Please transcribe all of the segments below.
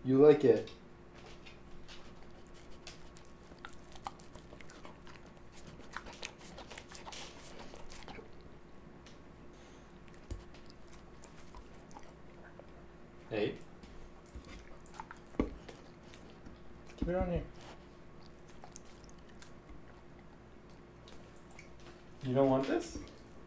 You like it. Hey. Keep it on here. You don't want this?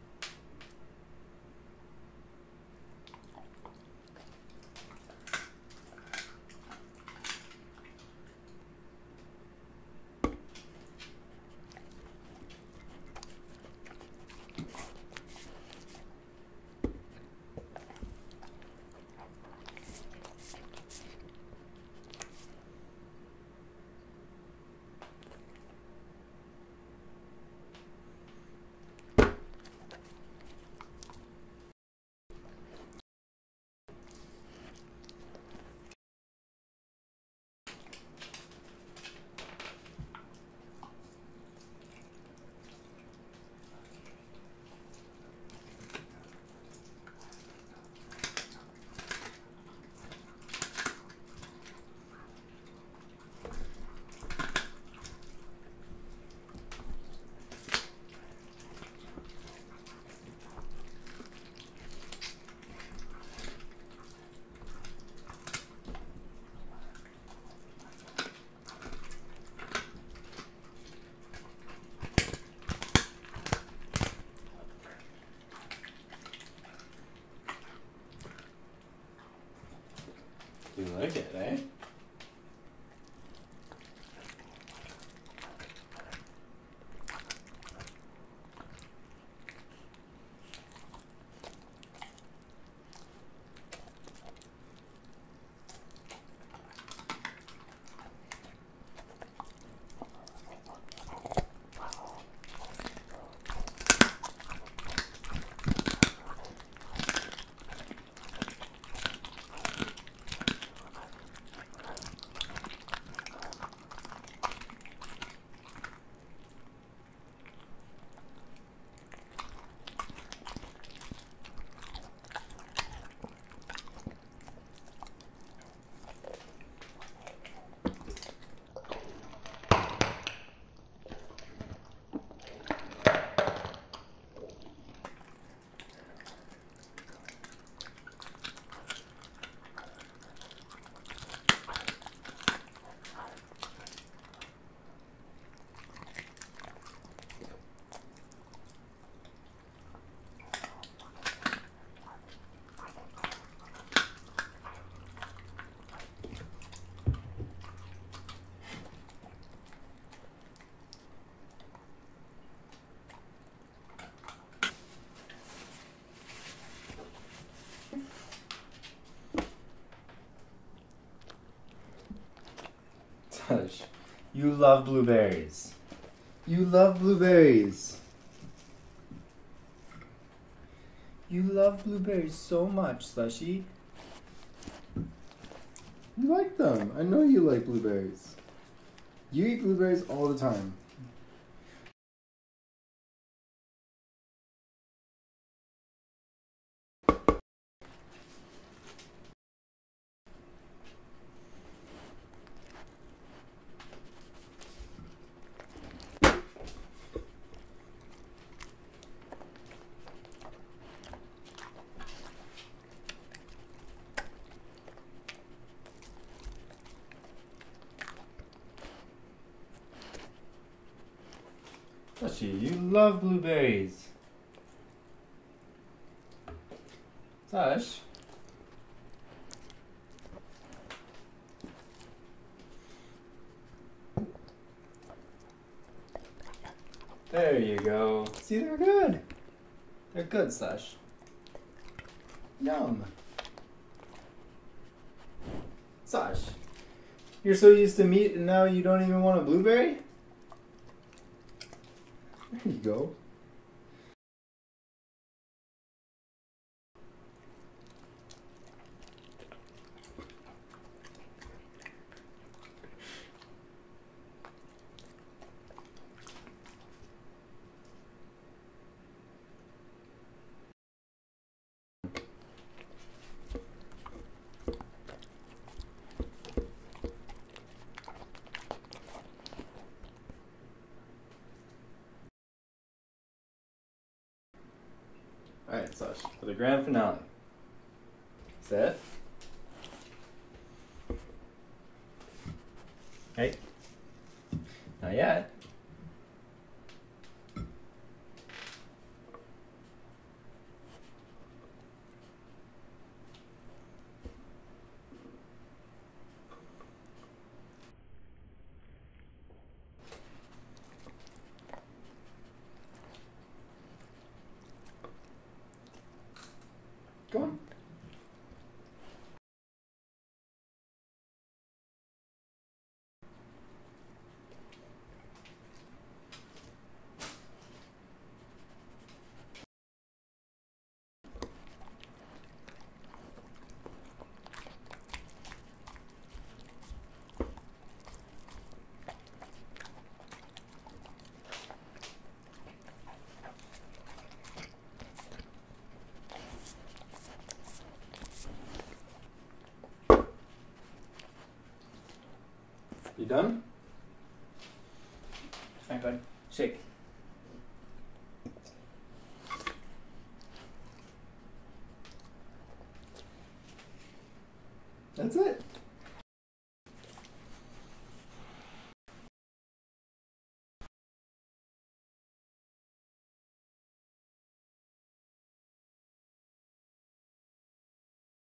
You like it, eh? Slush, you love blueberries. You love blueberries. You love blueberries so much, Slushy. You like them. I know you like blueberries. You eat blueberries all the time. Slushy, you love blueberries. Slush. There you go. See, they're good. They're good, Slush. Yum. Slush, you're so used to meat and now you don't even want a blueberry? There you go. Alright, Slush, for the grand finale. Set. Hey. Not yet. Go on. You done? Alright, bud. Shake. That's it.